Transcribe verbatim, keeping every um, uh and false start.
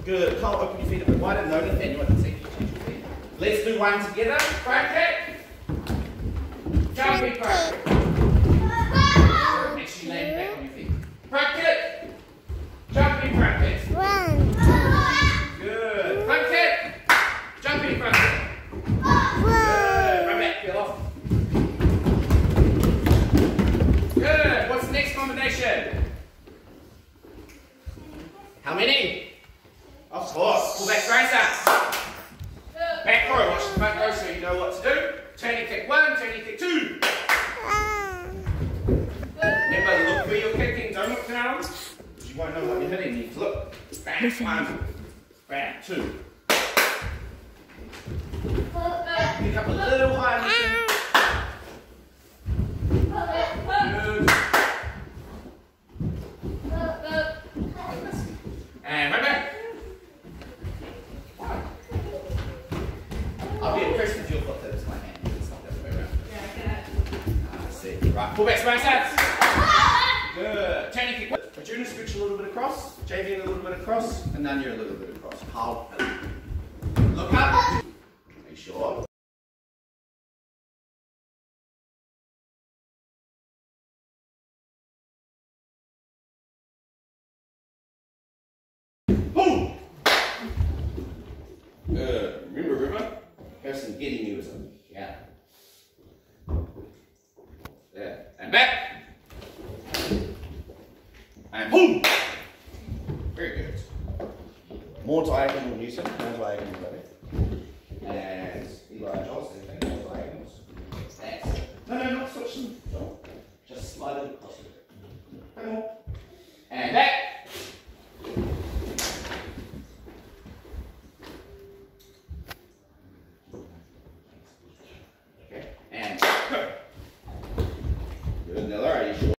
Good. Can't open your feet a bit wider. No, Nathan, you want to take your feet. Let's do one together. Bracket. Jumping bracket. Make sure you land back on your feet. Bracket. Jumping bracket. One. Good. Bracket. Jumping bracket. Good. Run back. Feel off. Good. What's the next combination? How many? Of course. Pull back racer. Back row. Watch the front row so you know what to do. Turning kick one, turning kick two. Remember, look where you're kicking. Don't look down. Because you won't know what you're hitting. You need to look. Back one. Back two. Pick up a little higher. Good. And right back. I'll be impressed with your foot that it's my hand. It's not the other way around. Yeah, I get it. Ah, I see. Right, pull back, smash that. Good. Turning kick. But you're going to switch a little bit across. J V a little bit across. And then you're a little bit across. How? Look up. Make sure. Boom! Good. Remember, remember? Person getting you is a yeah. There. And back. And boom! Very good. More diagonal Newton, more diagonal Ready. And Eli Johnson, more diagonals. That's no, no, not switch them. No. Just slide it across a bit. Come on. And back.